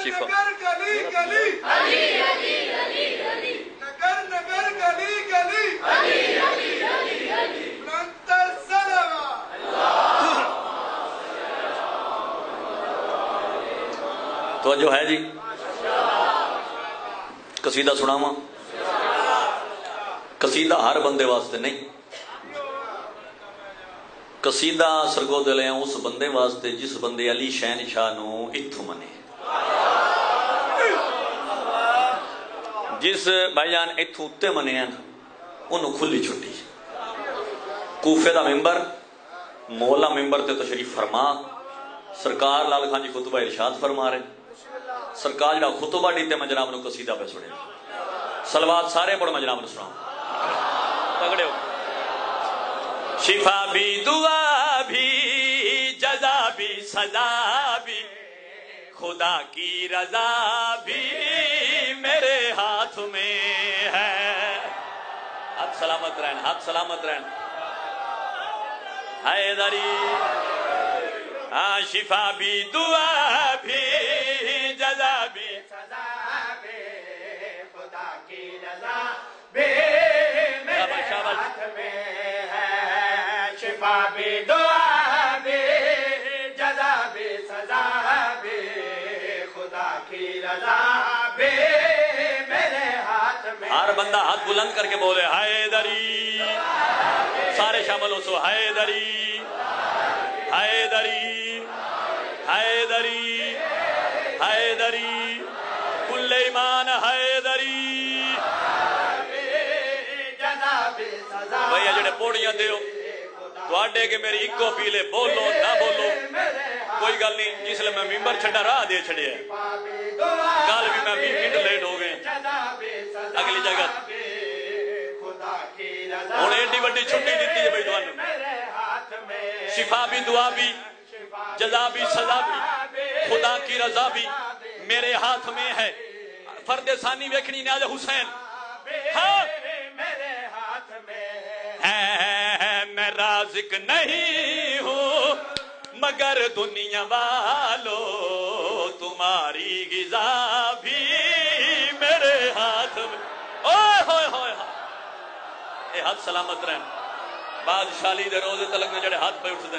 शिफा नगर गली गली अली अली अली अली नगर नगर गली गली अली अली अली अली बुलंदतर सलवा तो जो है जी कसीदा सुनावा। कसीदा हर बंदे वास्ते नहीं, कसीदा सरगोदे लिया उस बंदे वास्ते जिस बंदे अली शहनशाह नू इत्थों मने, जिस भाईजान इत्थों उत्ते मने उन्होंने खुली छुट्टी। कूफे का मिंबर मोहल्ला मिंबर ते तशरीफ फरमा, सरकार लाल खान जी खुतबा इरशाद फरमा रहे। सरकार जरा खुतबा दी ते मैं जनाब नू कसीदा पे सुने। सलवात सारे पढ़ो, मैं जनाब नू सुनाऊं। तगड़े हो। शिफा भी दुआ भी जजा भी सजा भी खुदा की रजा भी मेरे हाथ में है। हाथ सलामत रहन, हाथ सलामत रहन। हैदरी हाँ शिफा भी दुआ भी जजा भी सजा बे खुदा की रजा बे मेरे हाथ में है। शिफा भी दुआ भी जजा भी सजा भी खुदा की रजा बे मेरे हाथ में। हर बंदा हाथ बुलंद करके बोले हैदरी, सारे शामिल हो सो हैदरी हैदरी हैदरी हैदरी कुल्ले ईमान हैदरी। भैया जेड़े पोड़ियां दियो तुहाडे के मेरी इको पीले बोलो ना बोलो कोई गल नहीं। जिसले मैं मिंबर छड्डा राह दे छड़िया कल भी मैं 20 मिनट लेट हो गए अगली जगह। हुण एडी वड्डी छुट्टी दी है भाई तुहानू। शिफा भी दुआ भी जजा भी सजा भी खुदा की रजा भी मेरे हाथ में है। फर्द सानी वेखनी न्याज हुसैन हाँ मेरे हाथ में है। मैं राज़िक नहीं हूँ मगर दुनिया वालों तुम्हारी गिज़ा भी मेरे हाथ में। ओए होए होए ये हाथ सलामत रहन। बादशाली दे रोज़े तलक ने जड़े हाथ पे उठते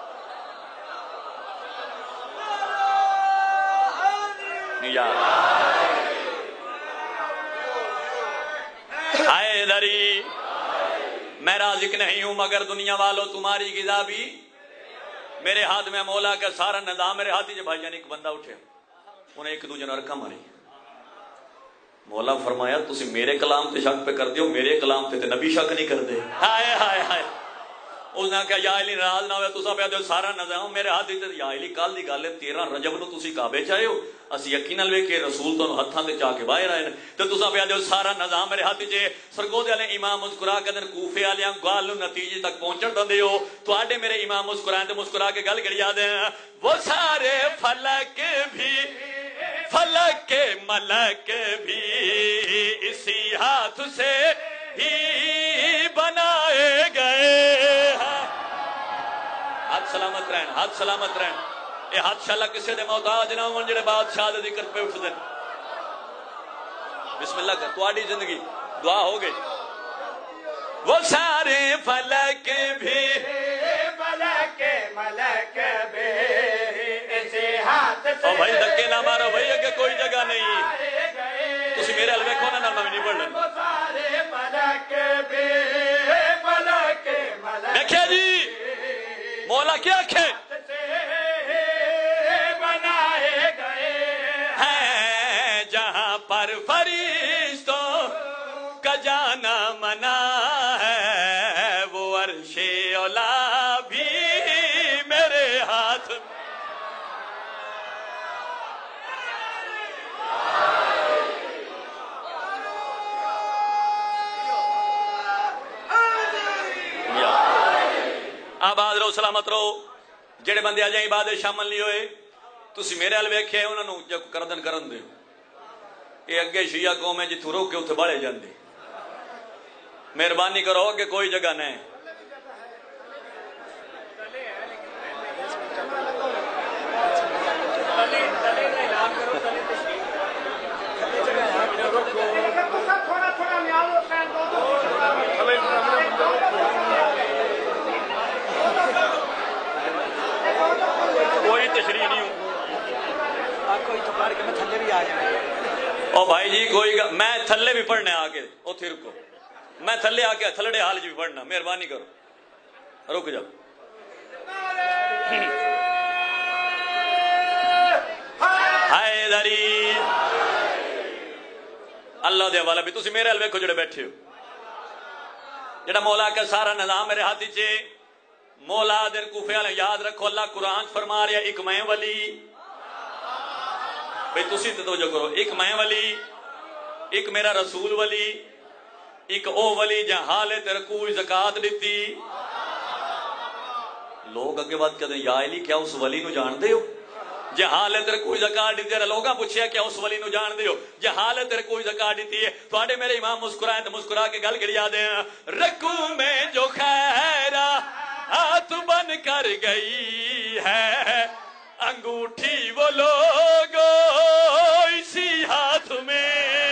हैदरी मैं राज़िक नहीं हूं मगर दुनिया वालों तुम्हारी गिज़ा भी मेरे हाथ में। मौला का सारा निजाम मेरे हाथ ही। भाईजान एक बंदा उठे उन्हें एक दूजे ने अरका मारी। मौला फरमाया तुसी मेरे कलाम ते शक पे कर दियो, मेरे कलाम ते नबी शक नहीं करते। हाय हाय हाय। उसने कहा या अली नाराज ना हो तुसा पे दो सारा निजाम मेरे हाथ च। या अली कल दी गल है 13 रजब नूं तुसी काबे च आए हो, असी यकीन नाल वेखे रसूल तुहानू हत्थां ते चा के बाहर आए ने ते तुसा पे दो सारा निजाम मेरे हाथ च। सरगोदे वाले इमाम मुस्कुरा के कूफे वालियां गल नूं नतीजे तक पहुंचण दिंदे हो। तुहाडे मेरे इमाम मुस्कुराए ते मुस्कुरा के गल गिड़िया दे। वो सारे फलक भी फलक के मलक भी इसी हाथ से ही बनाए गए। हाथ सलामत रहन, हाथ सलामत रहन। ये हाथ शाला किसी दे मोहताज ना होण जेड़े बादशाह दे जिक्र पे उठदे। बिस्मिल्लाह कर तुहाडी जिंदगी दुआ हो गई। वो सारे फलक भी फलक मलक भी इसी हाथ से। ओ भाई धक्के ना मारो भाई, अगे कोई जगह नहीं। तुसी मेरे हल वेखो ना मैं नहीं पढ़ वो सारे फलक भी फलक मलक देखिए जी मौला क्या आखे बनाए गए हैं जहां पर फरिश्तों का जाना मना है। वो अर्शे औला भी मेरे हाथ में। आबाद रहो सलामत रहो। जेड़े बंदे अजे इबादत शामिल नहीं होए तुसी मेरे हल वेखे उन्होंने जब करदन करन दे। ये अगे शिया कौम है जिथों रोक के उत्थे बाले जाते। मेहरबानी करो कि कोई जगह नहीं। او بھائی جی کوئی میں تھلے بھی پڑھنے آ کے اتھے رکو میں تھلے آ کے تھلڑے حال جی بھی پڑھنا مہربانی کرو رک جاؤ حیدری اللہ دے والا بھی تسی میرے حل ویکھو جڑے بیٹھے ہو جڑا مولا کا سارا نظام میرے ہاتھ چے مولا دن کوفے والے یاد رکھو اللہ قرآن فرما رہا ایک میں ولی بھئی تسی تے توجہ کرو ایک میں ولی ایک میرا رسول ولی ایک او ولی جہاں حالے تے رکوع زکات دیتی لوگ اگے بات کہتے ہیں یا علی کیا اس ولی نو جان دے ہو جہالت رکوع زکات دیتی ہے لوگاں پوچھیا کیا اس ولی نو جان دیو جہالت رکوع زکات دیتی ہے تواڈے میرے امام مسکرائیں تے مسکرا کے گل گڑیا دے رکوع میں جو خیرہ ہاتھ بن کر گئی ہے انگوٹھی وہ لوگو اسی ہاتھ میں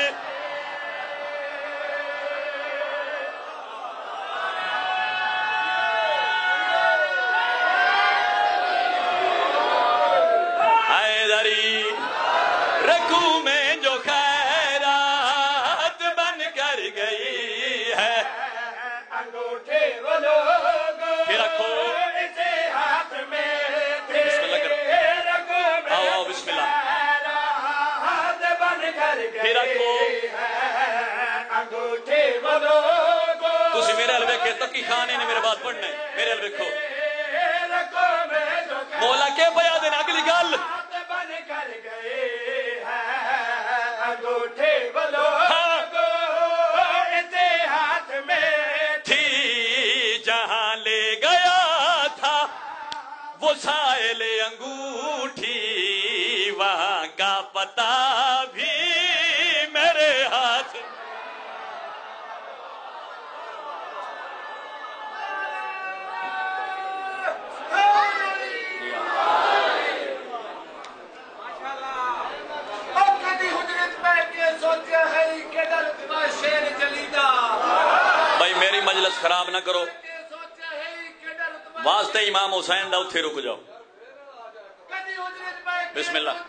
رکوع میں جو خیرات بن کر گئی ہے انگوٹھے وہ لوگو پھر رکھو اسے ہاتھ میں بسم اللہ کرو آؤ آؤ بسم اللہ ہاتھ بن کر پھر رکھو گئی ہے انگوٹھے وہ لوگو تسی میرے حلوے کے تقی خانے نے میرے بات پڑھنا ہے میرے حلوے کھو رکوع میں جو مولا کے بیا دینا اگلی گل ہاتھ بن کر گئے ہیں انگوٹھے وہ لوگو اسے ہاتھ میں تھی جہاں لے گیا تھا وہ سائل انگوٹھی وہاں کا پتہ بھی میرے ہاتھ بھائی میری مجلس خراب نہ کرو واسطے امام حسین دا اتھے رک جاؤ بسم اللہ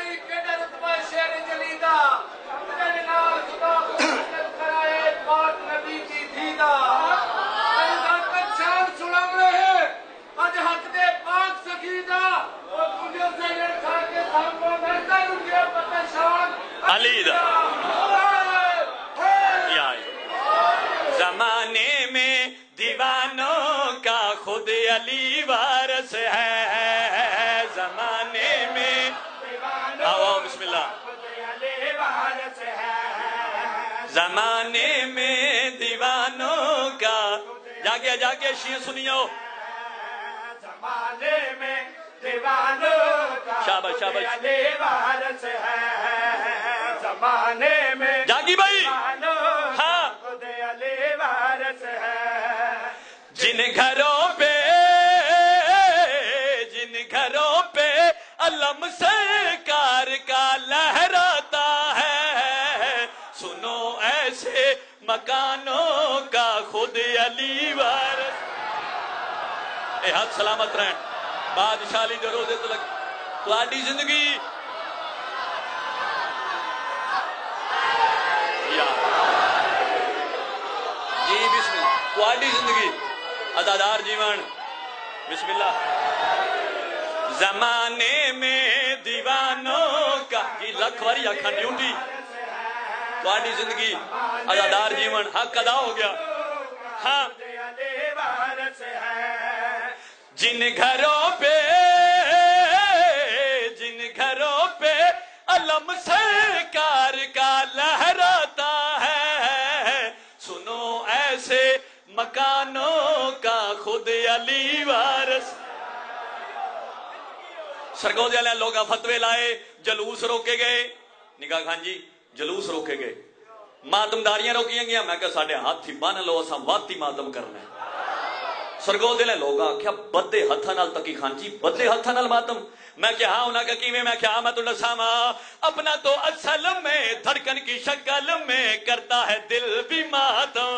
علی دا زمانے میں دیوانوں کا خود علی وارث ہے زمانے میں آؤ بسم اللہ زمانے میں دیوانوں کا جا کے شیعہ سنیو زمانے میں دیوانوں کا شاباش شاباش علی وارث ہے زمانے میں جاگی بھائی ہاں خود علی وارث ہے جن گھروں پہ علم سرکار کا لہراتا ہے سنو ایسے مکانوں کا خود علی وارث اے ہاتھ سلامت رہن بادشاہ علی جو روزے تو لگ تو آڈی زندگی جی بسم اللہ تو آڈی زندگی عدادار جیون بسم اللہ زمانے میں دیوانوں کا جی لکھ واری اکھان ڈیونٹی تو آڈی زندگی عدادار جیون حق ادا ہو گیا ہاں جن گھروں پہ علم سرکار کا لہراتا ہے سنو ایسے مکانوں کا خود علی وارث سرگودے والے لوگاں فتوے لائے جلوس روکے گئے نگاہ خان جی جلوس روکے گئے ماتمداریاں روکیاں گیا میں کہا ساڑھے ہاتھی بان لو اساں واتی ماتم کرنا ہے سرگودے لے لوگا کیا بدے ہتھا نال تقی خان جی بدے ہتھا نال ماتم میں کیا ہاں انہاں کا کیویں میں کیا میں تو نساما اپنا تو اصل میں دھڑکن کی شکل میں کرتا ہے دل بھی ماتم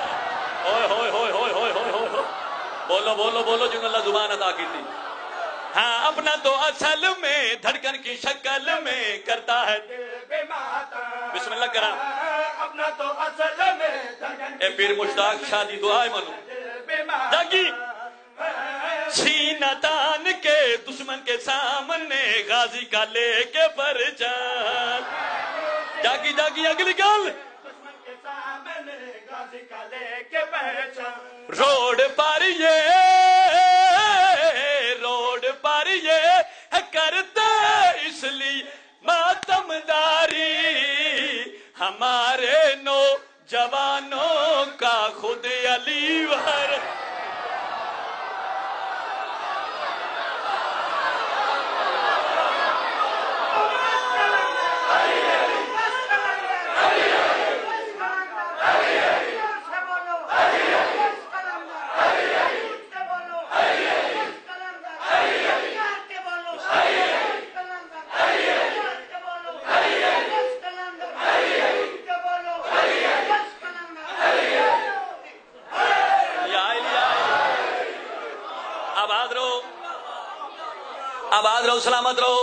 ہوئے ہوئے ہوئے ہوئے ہوئے ہوئے ہوئے بولو بولو بولو جن اللہ زبان عطا کی تھی ہاں اپنا تو اصل میں دھڑکن کی شکل میں کرتا ہے بسم اللہ کرا اپنا تو اصل میں اے پیر مشتاق شادی دعائیں منو جاگی سینہ تان کے دشمن کے سامنے غازی کا لے کے پرچان جاگی جاگی اگلی گل دشمن کے سامنے غازی کا لے کے پہچان روڈ پر یہ کرتے اس لیے ماتمداری ہمارے نوجوانوں کا خود علی ور آباد رہو سلامت رہو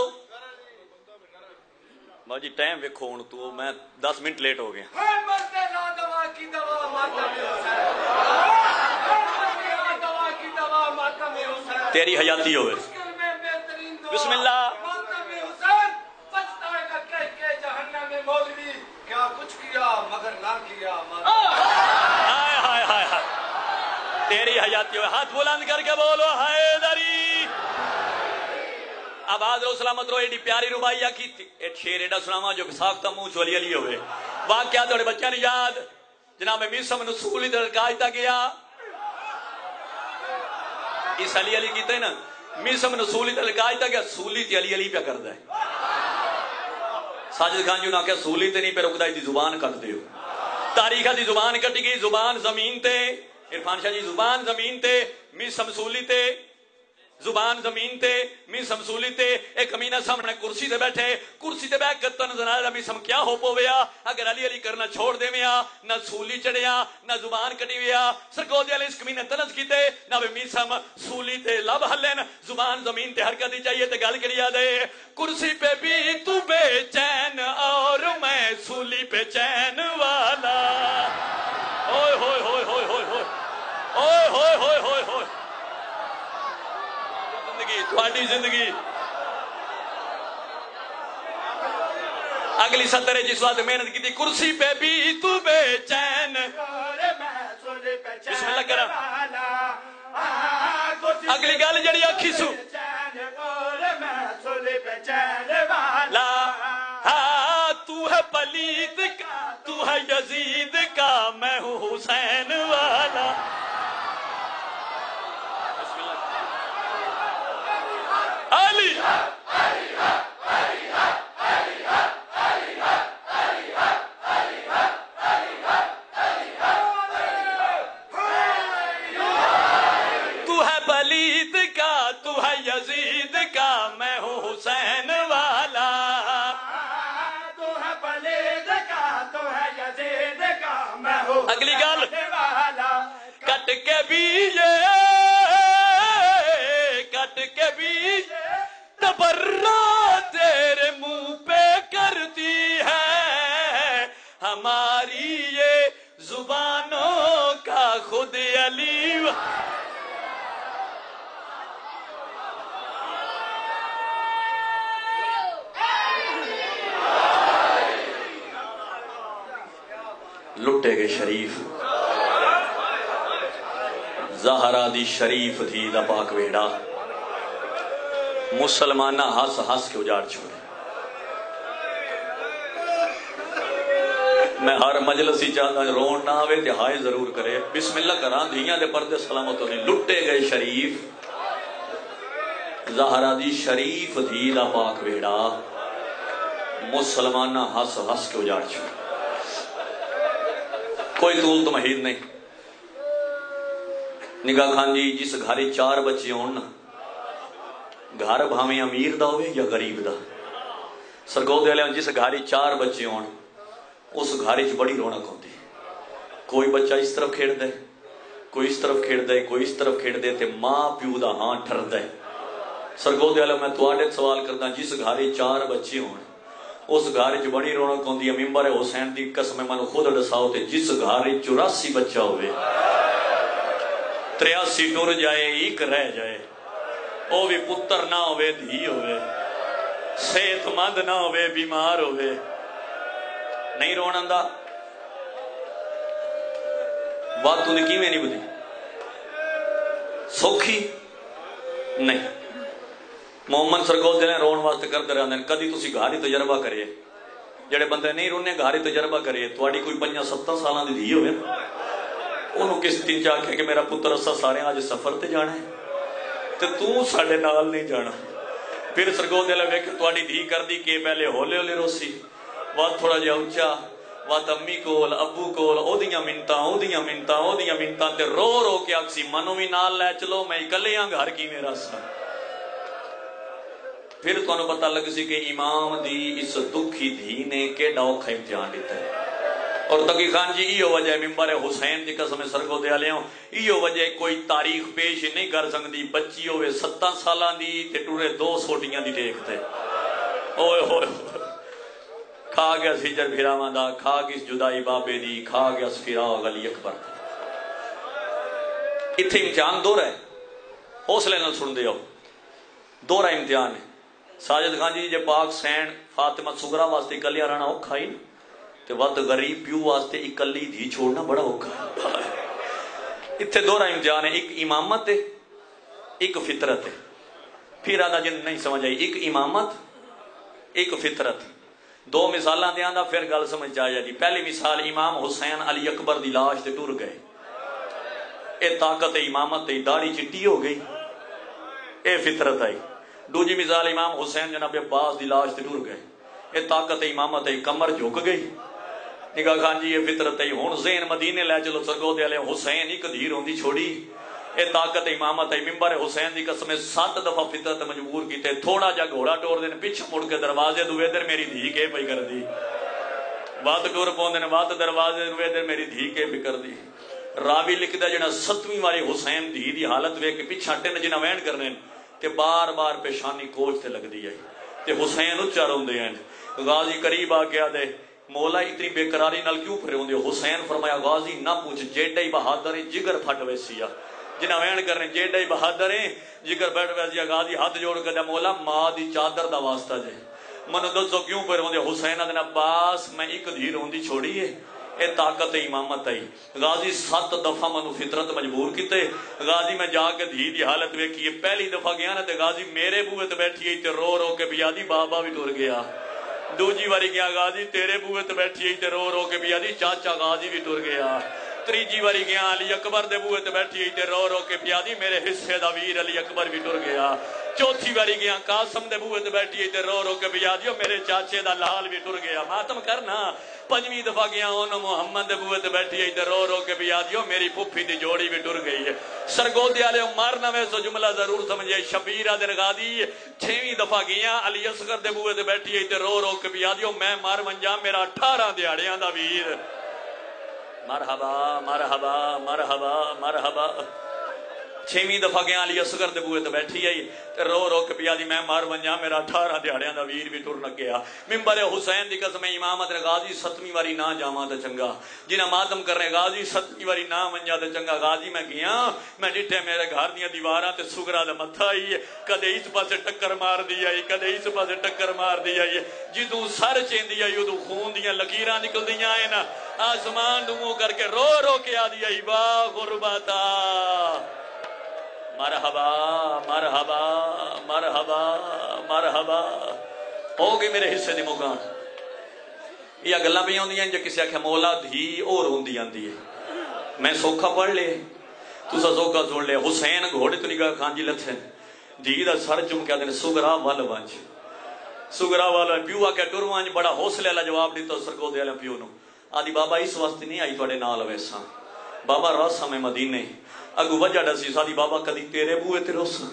باجی ٹائم ویکھو ہن تو میں 10 منٹ لیٹ ہو گیا تیری حیاتی ہوئے بسم اللہ کیا کچھ کیا مگر نہ کیا ہائے ہائے ہائے ہائے تیری حیاتی ہوئے ہاتھ بلند کر کے بولو حیدری آباد رہو سلامت رہو ایڈی پیاری ربائیہ کی تھی ایک شیر ایڈا سناما جو ساختہ منہ چولی علی ہوئے واقعہ توڑے بچہ نے یاد جناب میسم نسولی دلکاجتا گیا اس علی علی کیتے ہیں نا میسم نسولی دلکاجتا گیا سولی تی علی علی پہ کر دائے ساجد خان جو نہ کہ سولی تے نہیں پہ رکھدائی دی زبان کٹ دیو تاریخہ دی زبان کٹی گئی زبان زمین تے عرفان شاہ جی زبان زمین تے میسم سولی تے زبان زمین تے میسم سولی تے ایک امینہ سامنے کرسی تے بیٹھے کرسی تے بیٹھ کتا نظر آیا میسم کیا ہو پو ویا اگر علی علی کرنا چھوڑ دے ویا نہ سولی چڑھیا نہ زبان کٹی ویا سرکو دے علی اس کمینہ تنس کی تے نہ میسم سولی تے لب حلین زبان زمین تے حرکت ہی چاہیے تے گل کریا دے کرسی پہ بھی تو بے چین اور میں سولی پہ چین والا اوئے ہوئے ہوئے ہوئے ہوئے ہوئے اوئے ہوئے ہوئے ہوئے ہوئے تھوڑی زندگی اگلی سطر ہے جس وقت محنت کی تھی کرسی پہ بھی تو بے چین بسم اللہ کرا اگلی گل جڑی اکھی سو لا تو ہے پلید کا تو ہے یزید کا میں ہوں حسین والا علی تو ہے پلید کا تو ہے یزید کا میں ہوں حسین والا تو ہے پلید کا تو ہے یزید کا میں ہوں اگلی گل والا کٹ کے بھی یہ کٹ کے بھی تبرہ تیرے منہ پہ کرتی ہے ہماری یہ زبانوں کا خود علی لٹے گئے شریف زہرا دی شریف تھی دا پاک ویڑا مسلمانہ ہس ہس کے اجاڑ چھوڑے میں ہر مجلس ہی چاہتا رون نہ آوے تے ہائے ضرور کرے بسم اللہ کران دھیاں دے پردے سلامت ہونے لٹے گئے شریف زہرا دی شریف تھی دا پاک ویڑا مسلمانہ ہس ہس کے اجاڑ چھوڑے کوئی طول تو محید نہیں نگاہ خان جی جس گھاری 4 بچے ہون نا گھر بھاویں امیر دا ہوئے یا غریب دا سرگو دے لیں جس گھاری 4 بچے ہون اس گھاری چ بڑی رونق ہوتی کوئی بچہ اس طرف کھیڑ دے کوئی اس طرف کھیڑ دے کوئی اس طرف کھیڑ دے تے ماں پیو دا ہاں ٹھر دے सरगोद वाले मैं तुहाडे सवाल करदा, जिस घर 4 बच्चे होण उस घर च बड़ी रौनक होंदी है। मिंबर हुसैन दी कसम मैनू खुद दसाओ ते जिस घर 84 बच्चा होवे 83 टुर जाए एक रह जाए, वो भी पुत्र ना होवे धी होवे, सेहतमंद ना होवे बीमार होवे, नहीं रोना दा बात तूने किवें नहीं बुझी? सौखी नहीं। मोहम्मद सरगोद ने रोन वास्ते करते रहते हैं। कभी तुसी घर ही तजर्बा करिए, जेडे बंदे नहीं रोने घर ही तजर्बा करिए। तुहाडी कोई 5-7 साल की धी होवे उन्होंने किस दिन जाके कि मेरा पुत्र असा सारे अज सफर ते जाना है ते तू साडे नाल नहीं जाना। फिर सरगोद वेख तुहाडी धी करदी के पहले हौले हौले रोसी, वह थोड़ा जिहा उच्चा, वह अम्मी कोल अबू कोल ओदियां मिन्नतां ते रो रो के आखसी मनु भी नाल लै चलो, मैं इकले हाँ घर की मेरा सा। फिर तुहानू पता लग सी कि इमाम दी इस दुखी धी ने केड़ा औखा इम्तिहान दिता है। और तकी खान जी इहो वजह मिंबर हुसैन की कसम सरगोद वालियों, इहो वजह कोई तारीख पेश नहीं कर सकती। बच्ची होवे 7 साल दी ते टुरे 2 सोटियां दी टेक ते, ओए होए खा गया सिजर फिरावां दा, खा गई जुदाई बाबे दी, खा गया फिराग अली अकबर। इत्थे इम्तिहान दोहरा है, हौसले नाल सुनदे आओ। दोहरा इम्तिहान है। साजिद खान जी जे पाक सैन फातिमा सुगरा वास्ते इकलिया रहना औखा ही ते वद गरीब प्यू वास्ते इकली धी छोड़ना बड़ा औखा। इत्थे दोहरा इम्तिहान है, एक इमामत है एक फितरत है। फिर आदा जिन नहीं समझ आई, एक इमामत एक फितरत, 2 मिसालां दियां फिर गल समझ आ जाती। पहली मिसाल इमाम हुसैन अली अकबर दी लाश ते टुर गए, ए ताकत इमामत ते दाढ़ी चिट्टी हो गई, ए फितरत आई। दूजी मिसाल इमाम हुसैन जनाब अब्बास दी लाश ते टुर गए, ए ताकत इमामत आई कमर झुक गई, निगाह खान जी ये फितरत आई। हुण ज़ेन मदीने लै चलो सरगोद वाले हुसैन एक धी रोंदी छोड़ी, ए ताकत इमामत आई। मिंबर हुसैन दी कसम 7 दफा फितरत मजबूर कीते, थोड़ा जा घोड़ा टोर देन पिछ मुड़ के दरवाजे दू इधर मेरी धी के पई करदी, वत टुर पाउंदे ने वत दरवाजे दू इधर मेरी धी के पई करदी। रावी लिखदा जना 7वीं वारी हुसैन धी दी हालत वेख के पिछा टिन जिना वहन करने ते बार बार पेशानी कोच ते लगदी है ते हुसैन उच्चा रोंदे हैं। गाजी करीब आ गया दे मौला इतनी बेकरारी नाल क्यों फिर होंदे? हुसैन फरमाया गाजी ना पूछ, जेडा ही बहादुर है जिगर फट वैसिया, जिन्हें वहन करने जेडा ही बहादुर है जिगर फट वैसिया। गाजी हाथ जोड़ के मौला मां दी चादर दा वास्ता जे मनु दसो क्यों फिर होंदे? हुसैन आदना अब्बास मैं एक धी रोंदी छोड़ी है, ए ताकत इमामत आई। गाजी 7 दफा मनु फितरत मजबूर किते। गाजी मैं जाके धी दी हालत वेखी, पहली दफा गया ना ते गाजी मेरे बूहे ते बैठी ते रो रो के भी आदी बाबा भी टुर गया। दूजी बारी गया गाजी तेरे बूहे ते बैठी ते रो रो के भी आदी चाचा गाजी भी टुर गया। तीजी बारी गया अली अकबर दे बूहे ते बैठी ते रो रो के भी आदी मेरे हिस्से दा वीर अली अकबर भी टुर गया। चौथी बारी गया कासम दे बूहे ते बैठी ते रो रो के भी आदियो मेरे चाचे दा लाल भी टुर गया। मातम करना। पंजवीं दफा गया उन मुहम्मद दे बूहे ते बैठी ते रो रो के भी आदियो मेरी फुफी दी जोड़ी भी टुर गई है। सरगोदे वाले मारना वे सो जुमला जरूर समझे। शबीरा दिन गादी 6वीं दफा गया अली असगर दे बूहे ते बैठी ते रो रो के भी आदियो मैं मार मंजा मेरा 18 दिहाड़ियां दा वीर। मरहबा मरहबा मरहबा मरहबा। 6वीं दफा गया अली असगर दे बूहे ते बैठी आई ते रो रो के पिया दी मैं मार वंजा मेरा 18 दिहाड़ियां दा वीर भी टुर न गया। मिंबर हुसैन दी कसम इमामत ने गाजी 7वीं वारी ना जावां ते चंगा, जिन्हां मातम करने गाजी 7वीं वारी ना वंजा ते चंगा। गाजी मैं गया मैं डिठे मेरे घर दियां दीवारां ते सुगरा दा मत्था आई, कदे इस पासे टक्कर मार दी आई कदे इस पासे टक्कर मार दी आई। जिदों सर चेंदी आई उदों खून दियां लकीरां निकलदियां आए ना, आसमान दूं करके रो रो के आदी आई वाह गुरबता। मरहबा मरहबा मरहबा मरहबा। हो गई मेरे हिस्से दी मुगान। ये गल्लां भी आउंदियां जे किसी आख्या मौला धी और रोंदी आंदी है। मैं सौखा पढ़ ले तुसा सौखा सुन ले। हुसैन घोड़े तो निगाह खांजी लथे धी दा सर चुमके आदे सुगरा वल वंज सुगरा वाला प्यू आके टुर वंज। बड़ा हौसले वाला जवाब दिता सरगोदे वाले प्यू नु। आदि बाबा इस वास्ते नहीं आई तुहाडे नाल वैसा बाबा रस में मदीने अगू वजह दसी सादी बाबा कदी तेरे बूहे ते रोसन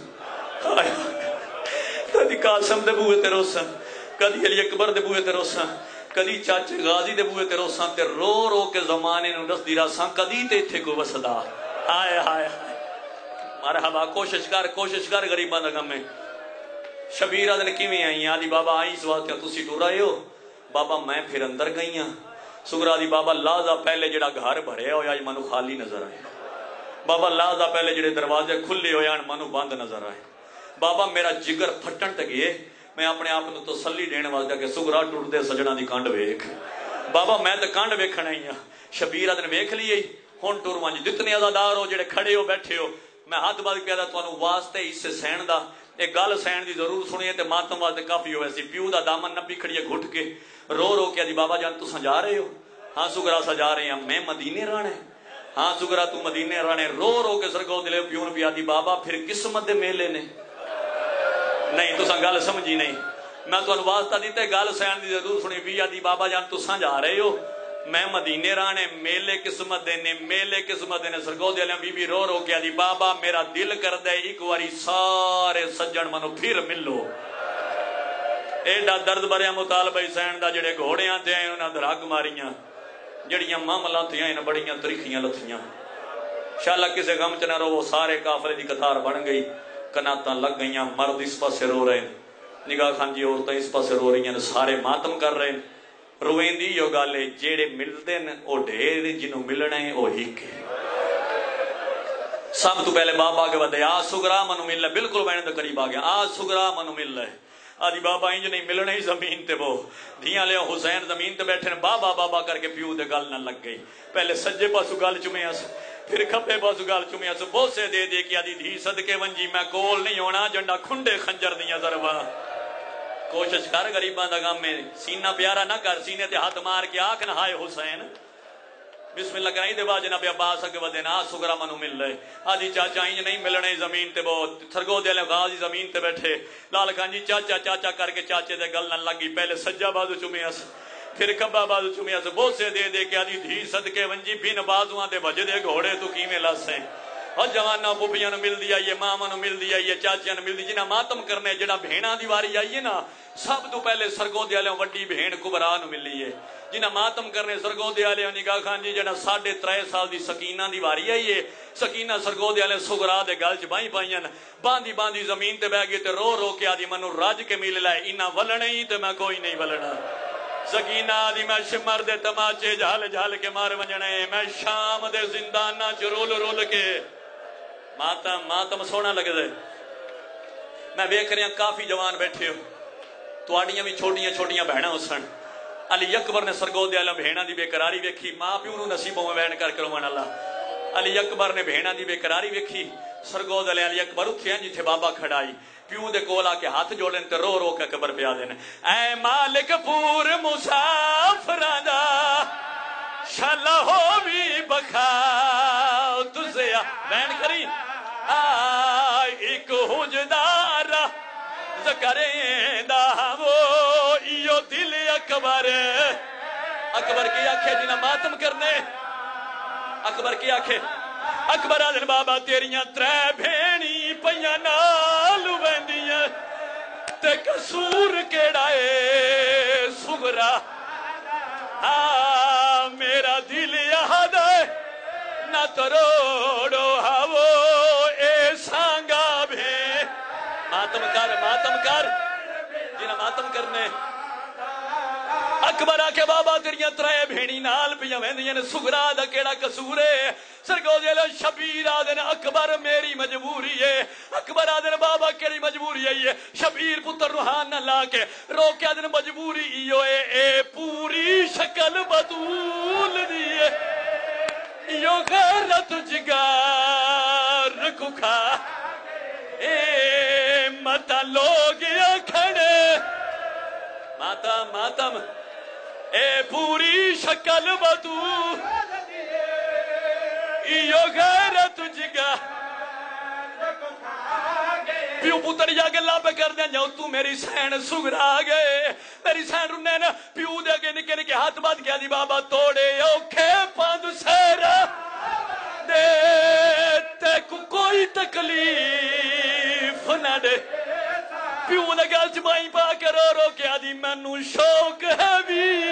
कदी कासम दे बूहे ते रोसन कदी अली अकबर दे बूहे ते रोसन कदी चाचे गाजी दे बूहे ते रोसन ते रो रो के जमाने नु दसदी रसां कदी ते इत्थे कोई वसदा। हाय हाय मरहबा। कोशिश कर गरीबां दा गम है। شبیر آدھے کیویں آئی آدھی بابا آئی اس واسطے تسی ٹر آئے ہو بابا میں پھر اندر گئی ہاں سگرا دی بابا لازا پہلے جڑا گھر بھرے ہویا آج منو خالی نظر آئے بابا لازا پہلے جڑے دروازے کھلے ہویا آج منو بند نظر آئے بابا میرا جگر پھٹن تک گئے میں اپنے آپ کو تسلی دینے واسطے کہ سگرا ٹوٹ دے سجنا دی کانڈ ویکھ بابا میں تے کانڈ ویکھنا ہی ہاں شبیر آدھے ویکھ لیے ہن ٹر وانج جتنے عزادار ہو جڑے کھڑے ہو بیٹھے ہو میں ہاتھ بات کہہ دا تانوں واسطے اس سے سین دا ایک گل سین دی ضرور سنیے تے ماتم واسطے کافی ہوئے سی پیو دا دامن نبی کھڑیے گھٹ کے رو رو کے دی بابا جان تساں جا رہے ہو ہاں سگرا سا جا رہے ہیں میں مدینے رانے ہاں سگرا تو مدینے رانے رو رو کے سرگو دلے پیون پیا دی بابا پھر قسمت دے میلے نے نہیں تساں گل سمجھی نہیں میں تو واسطہ دیتے گل سین دی ضرور سنی پیا دی بابا جان تساں جا رہے ہو میں مدینے رانے میلے قسمت دینے سرگو دے لیں بی بی رو رو کیا دی بابا میرا دل کر دے ایک واری سارے سجن منو پھر ملو ایڈا درد بریا مطالبہ سین دا جڑے گھوڑیاں تے آئے انہاں دراگ ماریاں جڑیاں معاملہ تھے آئے بڑیاں تریخیاں لتھیاں شاءاللہ کسے غم چنا رو وہ سارے کافلے دی قطار بن گئی کناتاں لگ گئیاں مرد اس پاس سے رو رہے نگاہ خان جی عورتیں اس پاس سے رو رہی ہیں سارے ماتم کر رہے روین دی یو گالے جیڑے ملتے ہیں او ڈھیر جنہوں ملنا ہے او ہی کے سب تو پہلے بابا کے بدے آج سگرا منو مل رہا ہے بالکل بہنے تو قریب آ گیا آج سگرا منو مل رہا ہے آدھی بابا انج نہیں ملنا ہی زمین تے وہ دھیاں لے حسین زمین تے بیٹھے بابا بابا کر کے پیو دے گل نہ لگ گئی پہلے سجے پاسو گل چمے اس پھر کھپے پاسو گل چمے اس بوسے دے دے کہ آدھی دھی صدقے ونجی میں کول نہیں ہونا جنڈا کھنڈے خنجر دیاں ضرباں کوشش کر غریباں دا غم میں سینہ پیارا نہ کر سینے تے ہاتھ مار کے آکھ نہ ہائے حسین بسم اللہ کرائی دے با جناب عباس اگے ودینا سگرا منو مل رہے آدھی چاچا انج نہیں ملنے زمین تے بہت تھرگو دے لے غازی زمین تے بیٹھے لال خان جی چاچا چاچا کر کے چاچے دے گل نہ لگی پہلے سجا بازو چومے اس پھر کبا بازو چومے اس بوسے دے دے کے آدھی دھی صدقے ونجی بین بازوان دے بجے دے گھوڑے تو کیویں لسیں اور جوانہ بوبیاں نو مل دی آئیے ماما نو مل دی آئیے چاچیاں نو مل دی جنہ ماتم کرنے جنہ بھینا دیواری آئیے نا سب تو پہلے سرگو دیالے وڈی بھین کبرا نو مل لیے جنہ ماتم کرنے سرگو دیالے نگاہ خان جی جنہ 3.5 سال دی سکینہ دیواری آئیے سکینہ سرگو دیالے سگرا دے گل چ بائیں پائیں باندھی باندھی زمین تے بہ گئی تے رو رو کے آدھی منو راج کے مل لائے انہاں ولنے ہی تے میں کوئی نہیں ولنا سکینہ آدھی میں شمر دے تماچے جھال جھال کے مار ونجنے میں شام دے زندانہ چ رول رول کے ماتم سونا لگ دے میں ویکھ رہا کافی جوان بیٹھے ہو تواڈیاں بھی چھوٹیاں چھوٹیاں بہناں ہوسن علی اکبر نے سرگو دے عالم بہناں دی بے قراری ویکھی ماں پیو نو نصیبوں میں بیان کر کرواں اللہ علی اکبر نے بہناں دی بے قراری ویکھی سرگو دے علی اکبر اٹھے جتھے بابا کھڑائی پیو دے کول آ کے ہاتھ جوڑن تے رو رو کے قبر پہ آ دین اے مالک پور مسافراں دا شالا ہووی بخا تسے بیان کری ایک حجدار ذکریں دا وہ ایو دل اکبر اکبر کی آنکھیں جنہ ماتم کرنے اکبر کی آنکھیں اکبر آدھن بابا تیریاں 3 بھینی پیاں نال ویندیاں تے قصور کیڑائے سگرا میرا دل یاد ہے نہ تروڑو ہاو اے سانگا بھے ماتم کر جنہ ماتم کرنے اکبر آکے بابا تیریاں 3 بھینی نال پیاں ویندیاں نے سگرا دا کیڑا قصور ہے سرگو دے لو شبیر آدن اکبر میری مجبوری ہے اکبر آدن بابا کیڑی مجبوری ہے شبیر پتر روحان نہ لا کے رو کے آدن مجبوری ایو اے پوری شکل بدول دیئے ایو غیرت جگار کو کھا اے متا لوگ کھڑے ماتم اے پوری شکل بدول ایو غیرت جگا پیو پتر جا کے لاب کر دیں جاؤ تو میری سین سگرا گئے میری سین رنے نا پیو دے کے نکے نکے ہاتھ بات کیا دی بابا توڑے اوکھے پاند سیرا دے تے کو کوئی تکلیف نہ دے پیو لگا جمائیں پا کے رو رو کیا دی منو شوق ہے بھی